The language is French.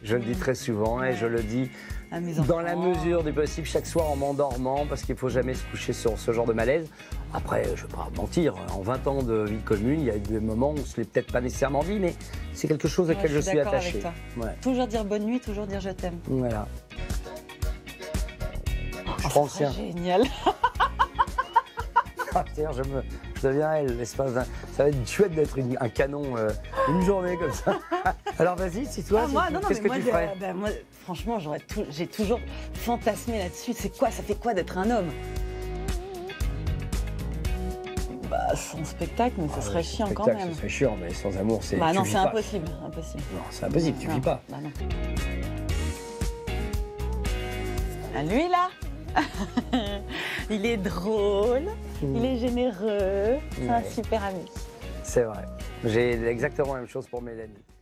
Je le dis très souvent et je le dis dans la mesure du possible chaque soir en m'endormant parce qu'il ne faut jamais se coucher sur ce genre de malaise. Après, je ne vais pas mentir, en 20 ans de vie commune, il y a eu des moments où je ne l'ai peut-être pas nécessairement dit, mais c'est quelque chose auquel je suis attaché. Ouais. Toujours dire bonne nuit, toujours dire je t'aime. Voilà. Je Oh, prends le sien. Génial. Je deviens elle, l'espace d'un... Ça va être chouette d'être un canon une journée comme ça. Alors vas-y, c'est toi, qu'est-ce que tu ferais? Moi, franchement, j'ai toujours fantasmé là-dessus. C'est quoi, ça fait quoi d'être un homme? Bah, sans spectacle, mais ce serait chiant quand même. Ce serait chiant, mais sans amour, c'est... Bah non, c'est impossible, impossible. Non, c'est impossible, tu vis pas. Bah non. Ah, lui là il est drôle, il est généreux, c'est un super ami. C'est vrai. J'ai exactement la même chose pour Mélanie.